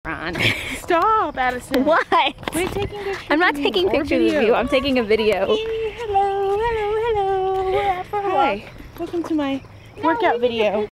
Ron. Stop, Addison. What? We're taking pictures. I'm not taking pictures of you. I'm taking a video. Hello, hello, hello. Hi. Welcome to my workout video.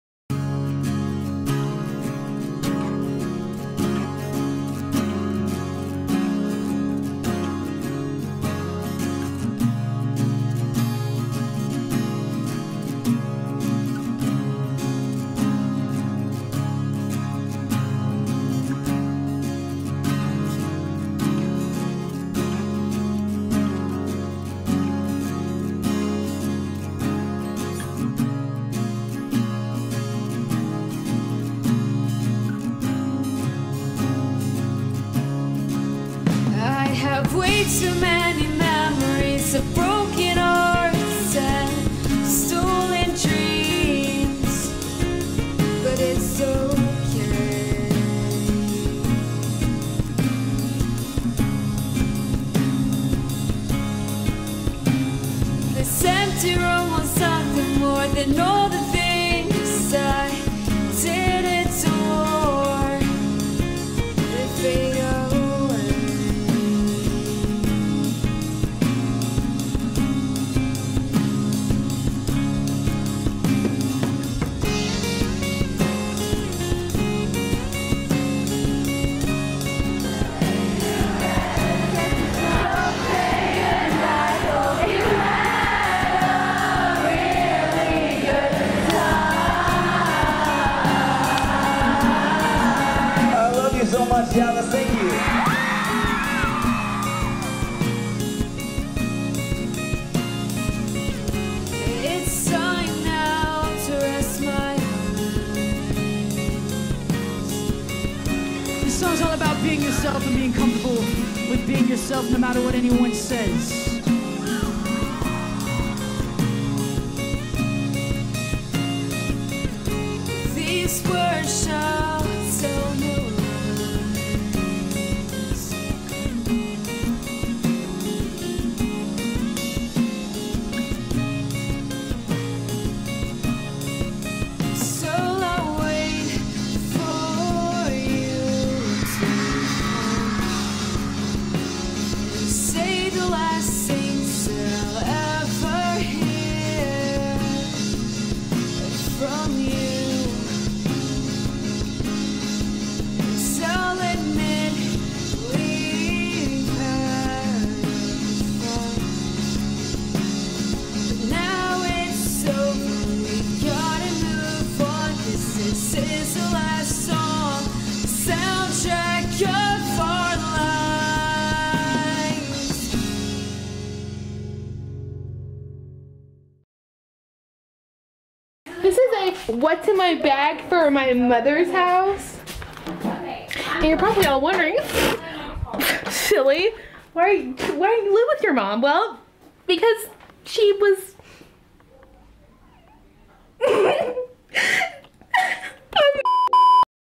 Way too many memories of broken hearts and stolen dreams, but it's okay. This empty room was something more than all the things I did adore. They fade away. So much, Dallas. Thank you. It's time now to rest my eyes. This song's all about being yourself and being comfortable with being yourself no matter what anyone says. These words shall tell no lies. So I'll wait for you to come and say the last things I'll ever hear from you. I'll admit we've had fun, but now it's over. We gotta move on. This is the last song, soundtrack of our lives. This is a what's in my bag for my mother's house. And you're probably all wondering, silly, why do you live with your mom? Well, because she was